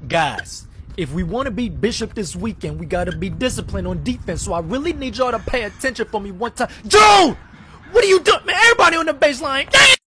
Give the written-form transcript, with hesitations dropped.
Guys, if we want to beat Bishop this weekend, we got to be disciplined on defense. So I really need y'all to pay attention for me one time. Dude! What are you doing? Man, everybody on the baseline.